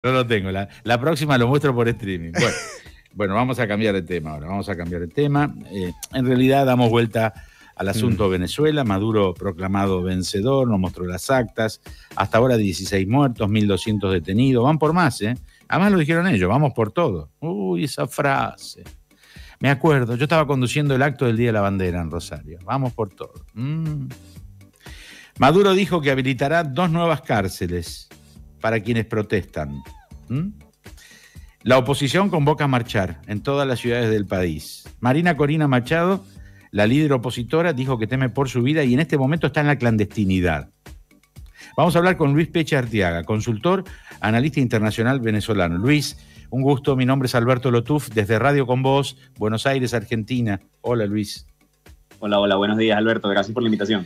No lo tengo. La próxima lo muestro por streaming. Bueno, vamos a cambiar de tema ahora. Vamos a cambiar de tema. En realidad damos vuelta al asunto Venezuela. Maduro proclamado vencedor, nos mostró las actas. Hasta ahora 16 muertos, 1.200 detenidos. Van por más, ¿eh? Además lo dijeron ellos, vamos por todo. Uy, esa frase. Me acuerdo, yo estaba conduciendo el acto del Día de la Bandera en Rosario. Vamos por todo. Maduro dijo que habilitará 2 nuevas cárceles para quienes protestan. La oposición convoca a marchar en todas las ciudades del país. Marina Corina Machado, la líder opositora, dijo que teme por su vida y en este momento está en la clandestinidad. Vamos a hablar con Luis Peche Arteaga, consultor, analista internacional venezolano. Luis, un gusto, mi nombre es Alberto Lotuf, desde Radio Con Voz, Buenos Aires, Argentina. Hola, Luis. Hola, buenos días, Alberto, gracias por la invitación.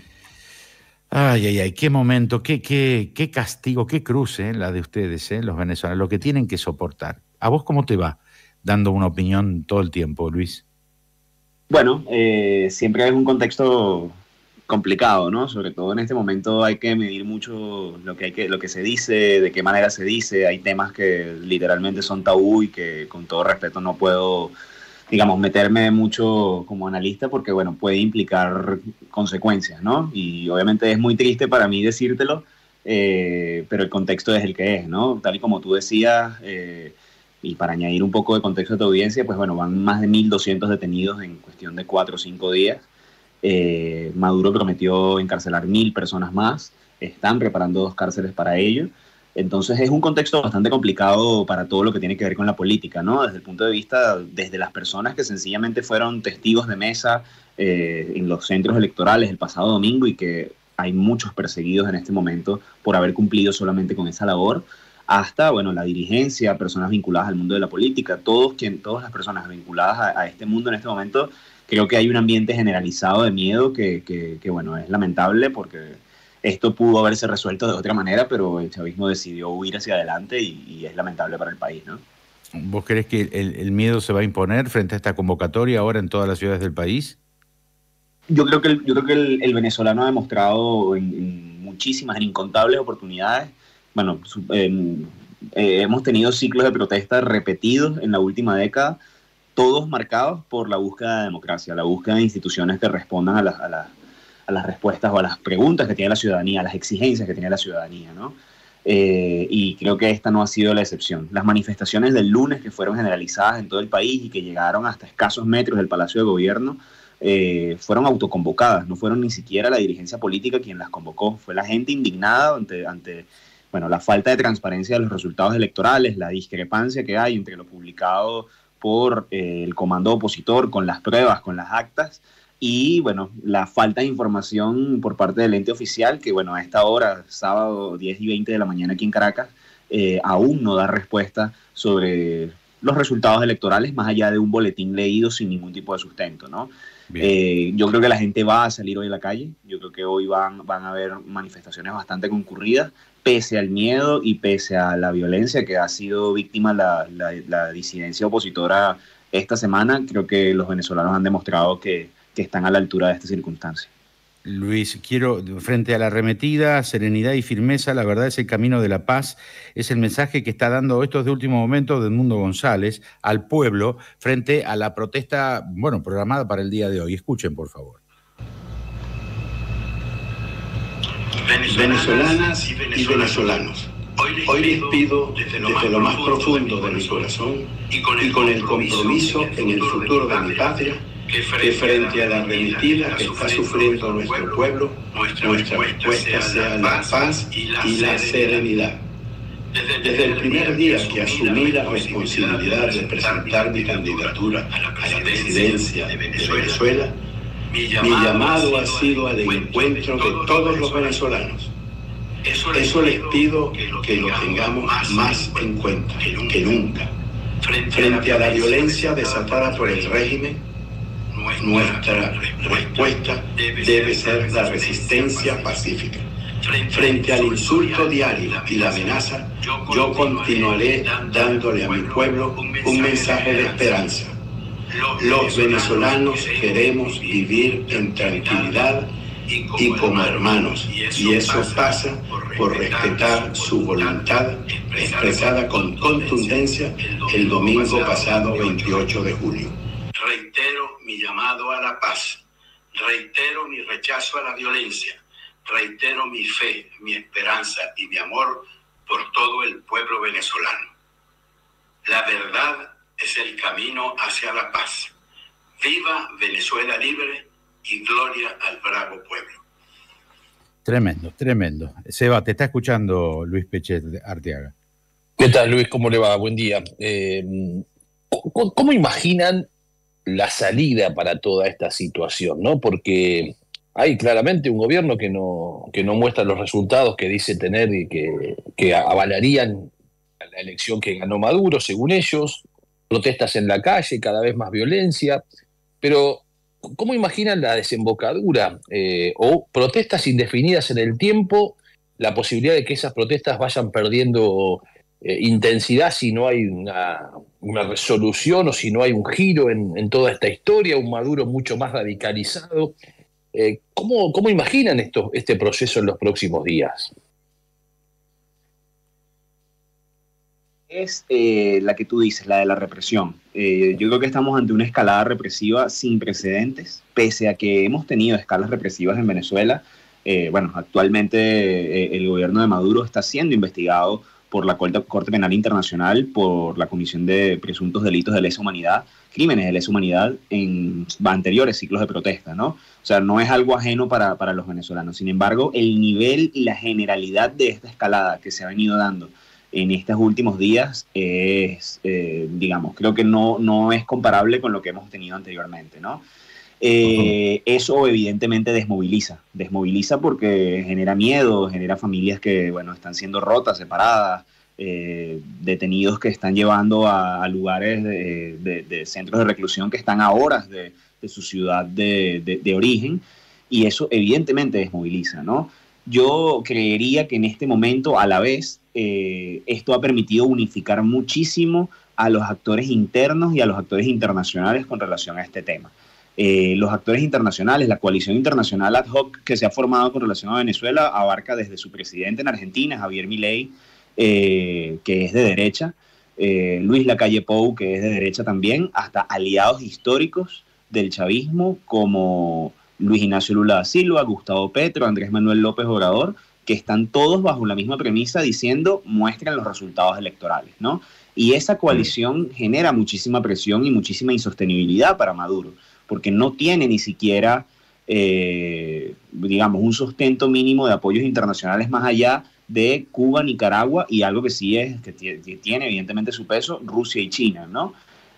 Ay, qué momento, qué castigo, qué cruz, la de ustedes, los venezolanos, lo que tienen que soportar. ¿A vos cómo te va dando una opinión todo el tiempo, Luis? Bueno, siempre es un contexto complicado, ¿no? Sobre todo en este momento hay que medir mucho lo que se dice, de qué manera se dice. Hay temas que literalmente son tabú y que con todo respeto no puedo, digamos, meterme mucho como analista porque, bueno, puede implicar consecuencias, ¿no? Y obviamente es muy triste para mí decírtelo, pero el contexto es el que es, ¿no? Tal y como tú decías, y para añadir un poco de contexto a tu audiencia, pues bueno, van más de 1.200 detenidos en cuestión de 4 o 5 días. Maduro prometió encarcelar 1.000 personas más, están preparando 2 cárceles para ello. Entonces es un contexto bastante complicado para todo lo que tiene que ver con la política, ¿no? Desde el punto de vista, desde las personas que sencillamente fueron testigos de mesa en los centros electorales el pasado domingo y que hay muchos perseguidos en este momento por haber cumplido solamente con esa labor, hasta, bueno, la dirigencia, personas vinculadas al mundo de la política, todas las personas vinculadas a este mundo en este momento. Creo que hay un ambiente generalizado de miedo que bueno, es lamentable porque esto pudo haberse resuelto de otra manera, pero el chavismo decidió huir hacia adelante y es lamentable para el país, ¿no? ¿Vos crees que el miedo se va a imponer frente a esta convocatoria ahora en todas las ciudades del país? Yo creo que el venezolano ha demostrado en muchísimas, en incontables oportunidades. Bueno, hemos tenido ciclos de protesta repetidos en la última década, todos marcados por la búsqueda de democracia, la búsqueda de instituciones que respondan a las respuestas o a las preguntas que tiene la ciudadanía, a las exigencias que tiene la ciudadanía, ¿no? Y creo que esta no ha sido la excepción. Las manifestaciones del lunes que fueron generalizadas en todo el país y que llegaron hasta escasos metros del Palacio de Gobierno, fueron autoconvocadas, no fueron ni siquiera la dirigencia política quien las convocó, fue la gente indignada ante bueno, la falta de transparencia de los resultados electorales, la discrepancia que hay entre lo publicado por el comando opositor con las pruebas, con las actas, y bueno, la falta de información por parte del ente oficial, que bueno, a esta hora, sábado 10:20 de la mañana aquí en Caracas, aún no da respuesta sobre los resultados electorales, más allá de un boletín leído sin ningún tipo de sustento, ¿no? Yo creo que la gente va a salir hoy a la calle, yo creo que hoy van a haber manifestaciones bastante concurridas, pese al miedo y pese a la violencia que ha sido víctima la disidencia opositora esta semana. Creo que los venezolanos han demostrado que están a la altura de esta circunstancia. Luis, quiero, frente a la arremetida, serenidad y firmeza, la verdad es el camino de la paz, es el mensaje que está dando estos de último momento de Edmundo González al pueblo frente a la protesta, bueno, programada para el día de hoy. Escuchen, por favor. Venezolanas y venezolanos, hoy les pido desde lo más profundo de mi corazón y con el compromiso en el futuro de mi patria, que frente a la arremetida que está sufriendo nuestro pueblo, nuestra respuesta sea la paz y la serenidad. Desde el primer día que asumí la responsabilidad de presentar mi candidatura a la presidencia de Venezuela, mi llamado ha sido al encuentro de todos los venezolanos. Eso les pido que lo tengamos más en cuenta que nunca. Frente a la violencia desatada por el régimen, nuestra respuesta debe ser la resistencia pacífica. Frente al insulto diario y la amenaza, yo continuaré dándole a mi pueblo un mensaje de esperanza. Los venezolanos queremos vivir en tranquilidad y como hermanos. Y eso pasa por respetar su voluntad expresada con contundencia el domingo pasado 28 de julio. Reitero mi llamado a la paz, reitero mi rechazo a la violencia, reitero mi fe, mi esperanza y mi amor por todo el pueblo venezolano. La verdad es el camino hacia la paz. Viva Venezuela libre y gloria al bravo pueblo. Tremendo, tremendo. Seba, te está escuchando Luis Pechet Arteaga. ¿Qué tal, Luis? ¿Cómo le va? Buen día. ¿Cómo imaginan la salida para toda esta situación, ¿no? Porque hay claramente un gobierno que no muestra los resultados que dice tener y que avalarían la elección que ganó Maduro, según ellos, protestas en la calle, cada vez más violencia, pero ¿cómo imaginan la desembocadura o protestas indefinidas en el tiempo, la posibilidad de que esas protestas vayan perdiendo intensidad si no hay una resolución o si no hay un giro en toda esta historia, un Maduro mucho más radicalizado? ¿Cómo imaginan este proceso en los próximos días? Es la que tú dices, la de la represión. Yo creo que estamos ante una escalada represiva sin precedentes, pese a que hemos tenido escalas represivas en Venezuela. Bueno, actualmente el gobierno de Maduro está siendo investigado por la Corte Penal Internacional por la comisión de presuntos delitos de lesa humanidad, crímenes de lesa humanidad en anteriores ciclos de protesta, ¿no? O sea, no es algo ajeno para los venezolanos. Sin embargo, el nivel y la generalidad de esta escalada que se ha venido dando en estos últimos días es, digamos, creo que no es comparable con lo que hemos tenido anteriormente, ¿no? Eso evidentemente desmoviliza porque genera miedo, genera familias que, bueno, están siendo rotas, separadas, detenidos que están llevando a lugares de centros de reclusión que están a horas de su ciudad de origen, y eso evidentemente desmoviliza, ¿no? Yo creería que en este momento, a la vez, esto ha permitido unificar muchísimo a los actores internos y a los actores internacionales con relación a este tema. Los actores internacionales, la coalición internacional ad hoc que se ha formado con relación a Venezuela, abarca desde su presidente en Argentina, Javier Milei, que es de derecha, Luis Lacalle Pou, que es de derecha también, hasta aliados históricos del chavismo como Luis Ignacio Lula da Silva, Gustavo Petro, Andrés Manuel López Obrador, que están todos bajo la misma premisa diciendo muestren los resultados electorales, ¿no? Y esa coalición genera muchísima presión y muchísima insostenibilidad para Maduro, porque no tiene ni siquiera, digamos, un sustento mínimo de apoyos internacionales más allá de Cuba, Nicaragua y algo que sí es, que tiene evidentemente su peso, Rusia y China, ¿no?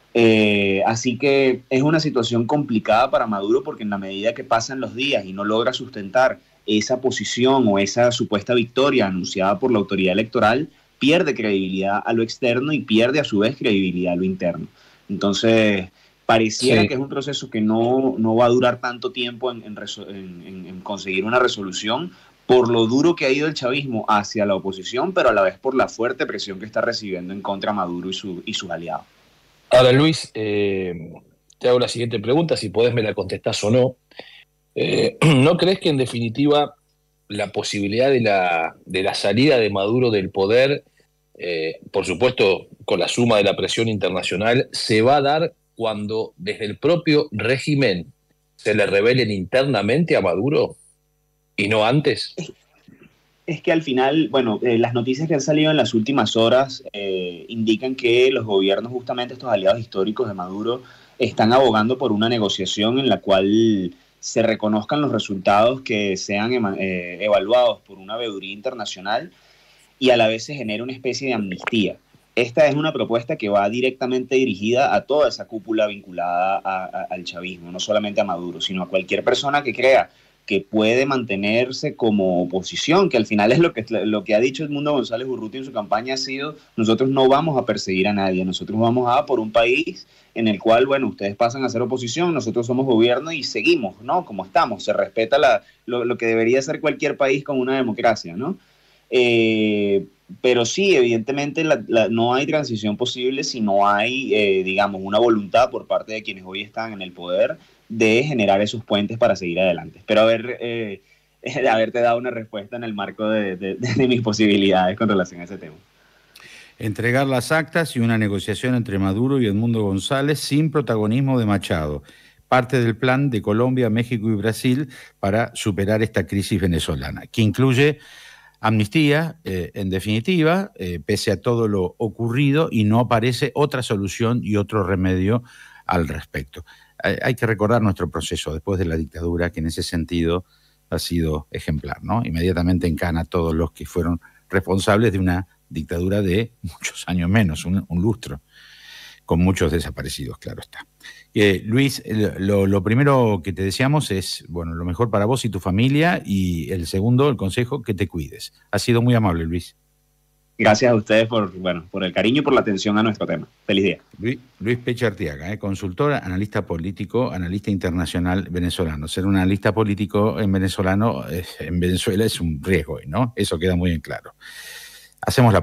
Así que es una situación complicada para Maduro porque en la medida que pasan los días y no logra sustentar esa posición o esa supuesta victoria anunciada por la autoridad electoral, pierde credibilidad a lo externo y pierde a su vez credibilidad a lo interno. Entonces, pareciera que es un proceso que no va a durar tanto tiempo en conseguir una resolución por lo duro que ha ido el chavismo hacia la oposición, pero a la vez por la fuerte presión que está recibiendo en contra Maduro y sus aliados. Ahora, Luis, te hago la siguiente pregunta, si podés me la contestás o no. ¿No crees que en definitiva la posibilidad de la salida de Maduro del poder, por supuesto con la suma de la presión internacional, se va a dar cuando desde el propio régimen se le rebelen internamente a Maduro y no antes? Es que al final, bueno, las noticias que han salido en las últimas horas indican que los gobiernos, justamente estos aliados históricos de Maduro, están abogando por una negociación en la cual se reconozcan los resultados que sean evaluados por una veeduría internacional y a la vez se genere una especie de amnistía. Esta es una propuesta que va directamente dirigida a toda esa cúpula vinculada al chavismo, no solamente a Maduro, sino a cualquier persona que crea que puede mantenerse como oposición, que al final es lo que ha dicho Edmundo González Urrutia en su campaña, ha sido: nosotros no vamos a perseguir a nadie, nosotros vamos a por un país en el cual, bueno, ustedes pasan a ser oposición, nosotros somos gobierno y seguimos, ¿no? Como estamos, se respeta lo que debería ser cualquier país con una democracia, ¿no? Pero sí, evidentemente no hay transición posible si no hay, digamos, una voluntad por parte de quienes hoy están en el poder de generar esos puentes para seguir adelante. Espero haberte dado una respuesta en el marco de mis posibilidades con relación a ese tema. Entregar las actas y una negociación entre Maduro y Edmundo González sin protagonismo de Machado. Parte del plan de Colombia, México y Brasil para superar esta crisis venezolana, que incluye amnistía, en definitiva, pese a todo lo ocurrido, y no aparece otra solución y otro remedio al respecto. Hay que recordar nuestro proceso después de la dictadura, que en ese sentido ha sido ejemplar, ¿no? Inmediatamente encana a todos los que fueron responsables de una dictadura de muchos años menos, un lustro, con muchos desaparecidos, claro está. Luis, lo primero que te deseamos es, bueno, lo mejor para vos y tu familia, y el segundo, el consejo, que te cuides. Has sido muy amable, Luis. Gracias a ustedes por el cariño y por la atención a nuestro tema. Feliz día. Luis Pecha Arteaga, consultor, analista político, analista internacional venezolano. Ser un analista político en Venezuela es un riesgo, ¿no? Eso queda muy en claro. Hacemos la